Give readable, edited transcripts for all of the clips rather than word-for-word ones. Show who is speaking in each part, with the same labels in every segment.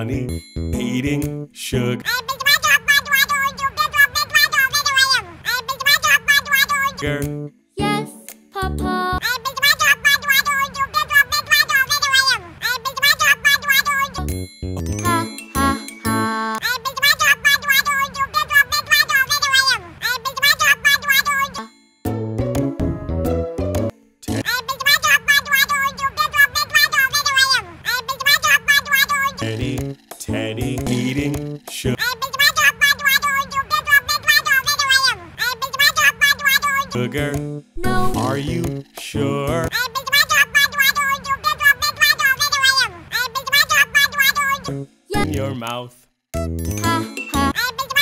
Speaker 1: Johnny eating sugar.
Speaker 2: Yes, Papa. Ha ha ha.
Speaker 1: Teddy eating sugar.
Speaker 2: No.
Speaker 1: Are you sure?
Speaker 2: Yeah.
Speaker 1: In your mouth.
Speaker 2: Ha ha.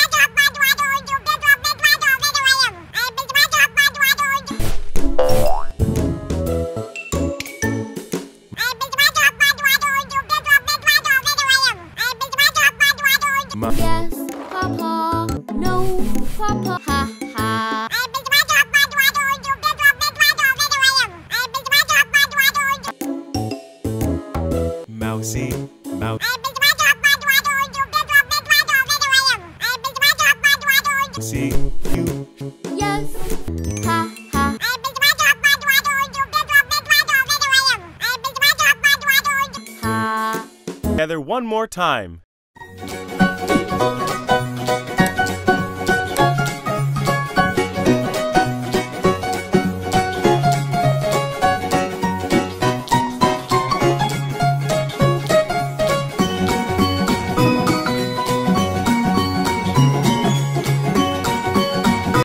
Speaker 2: Yes, Papa. No, Papa. Ha ha.
Speaker 1: Mousy, mouse. See you.
Speaker 2: Yes. Ha ha. Ha.
Speaker 1: Together one more time.